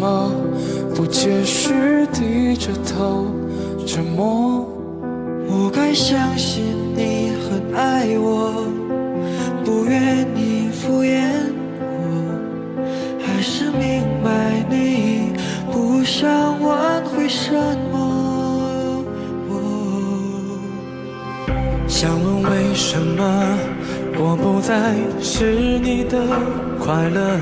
么不解释，低着头沉默。 我该相信你很爱我，不愿你敷衍我，还是明白你不想挽回什么？ 想问为什么我不再是你的快乐，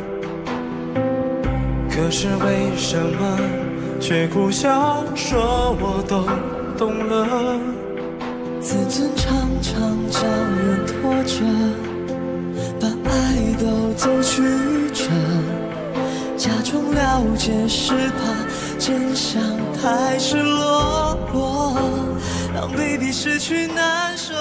可是为什么却苦笑说我都懂了？ 自尊常常将人拖着，把爱都走曲折，假装了解是怕真相太赤裸裸，让 baby 失去难受。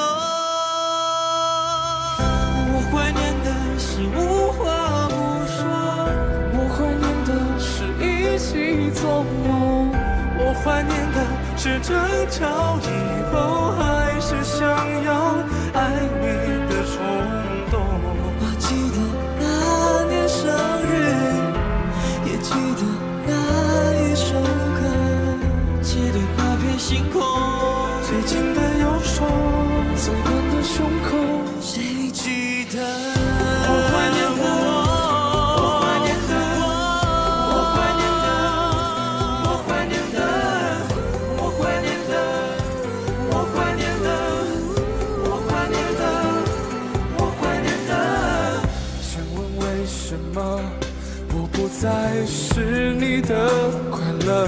我怀念的是无话不说， 我怀念的是一起做梦，我怀念的是争吵以后还是想要爱你的冲动。 我记得那年生日，也记得那一首歌，记得那片星空， 最近的右手，最暖的胸口， 谁记得？ 我怀念的，我怀念的，我怀念的，我怀念的，我怀念的，我怀念的，我怀念的，我怀念的。想问为什么我不再是你的快乐？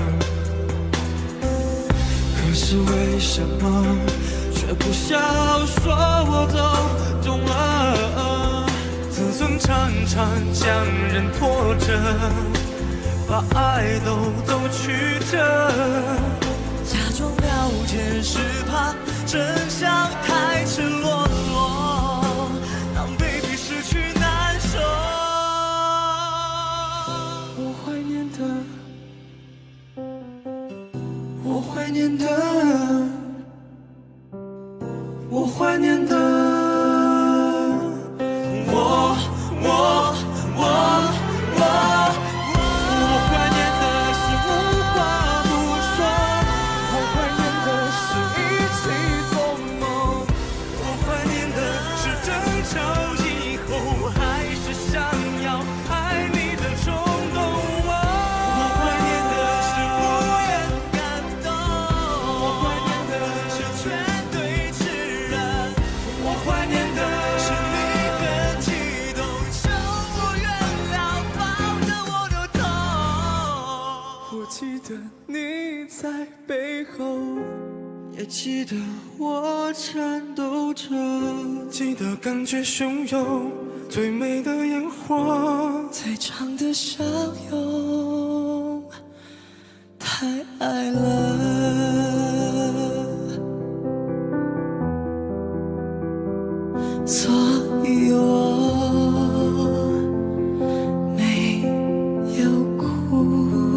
可是为什么却不想说我都懂了？ 自尊常常将人拖着，把爱都走曲折， 假装了解是怕真相太赤裸裸，让 baby 失去难受。 我怀念的， 我怀念的，我怀念的，我怀念的是无话不说， 我怀念的是一起做梦， 我怀念的是争吵以后还是想要爱你的冲动。我怀念的是无言感动，我怀念的是全对炽热，我怀念的是你很激动，求我原谅，抱着我的痛。 我记得你在背后， 也记得我颤抖着， 记得感觉汹涌，最美的烟火， 最长的相拥，太爱了，所以我没有哭。